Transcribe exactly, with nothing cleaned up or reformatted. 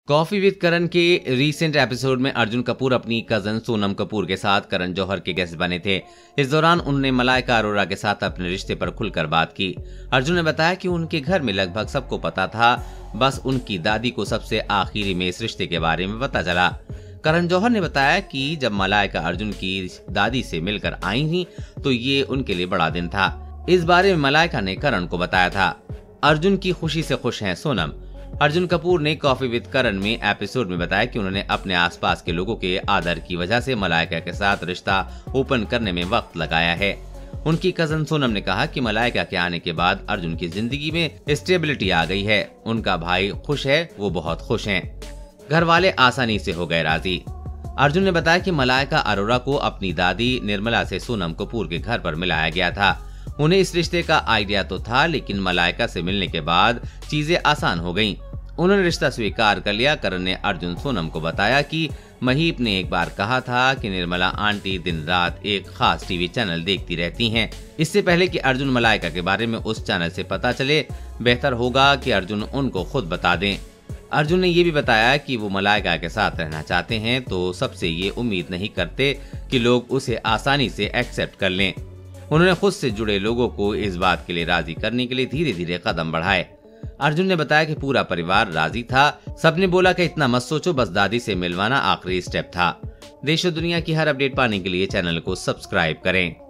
Coffee with करण के recent episode में अर्जुन कपूर अपनी कजन सोनम कपूर के साथ करण जौहर के गेस्ट बने थे। इस दौरान उन्होंने मलाइका अरोरा के साथ अपने रिश्ते पर खुलकर बात की। अर्जुन ने बताया कि उनके घर में लगभग सबको पता था, बस उनकी दादी को सबसे आखिरी में इस रिश्ते के बारे में पता चला। करण जौहर ने बताया कि जब मलाइका अर्जुन की दादी से मिलकर आई थी तो ये उनके लिए बड़ा दिन था। इस बारे में मलाइका ने करण को बताया था। अर्जुन की खुशी से खुश हैं सोनम। अर्जुन कपूर ने कॉफी विद करण में एपिसोड में बताया कि उन्होंने अपने आसपास के लोगों के आदर की वजह से मलाइका के साथ रिश्ता ओपन करने में वक्त लगाया है। उनकी कजन सोनम ने कहा कि मलाइका के आने के बाद अर्जुन की जिंदगी में स्टेबिलिटी आ गई है। उनका भाई खुश है, वो बहुत खुश हैं। घर वाले आसानी से हो गए राजी। अर्जुन ने बताया कि मलाइका अरोरा को अपनी दादी निर्मला से सोनम कपूर के घर पर मिलाया गया था। उन्हें इस रिश्ते का आइडिया तो था, लेकिन मलाइका से मिलने के बाद चीजें आसान हो गईं। उन्होंने रिश्ता स्वीकार कर लिया। करण ने अर्जुन सोनम को बताया कि महीप ने एक बार कहा था कि निर्मला आंटी दिन रात एक खास टीवी चैनल देखती रहती हैं। इससे पहले कि अर्जुन मलाइका के बारे में उस चैनल से पता चले, बेहतर होगा कि अर्जुन उनको खुद बता दें। अर्जुन ने ये भी बताया कि वो मलाइका के साथ रहना चाहते हैं, तो सबसे ये उम्मीद नहीं करते कि लोग उसे आसानी से एक्सेप्ट कर लें। उन्होंने खुद से जुड़े लोगों को इस बात के लिए राजी करने के लिए धीरे धीरे कदम बढ़ाए। अर्जुन ने बताया कि पूरा परिवार राजी था। सबने बोला कि इतना मत सोचो, बस दादी से मिलवाना आखिरी स्टेप था। देश और दुनिया की हर अपडेट पाने के लिए चैनल को सब्सक्राइब करें।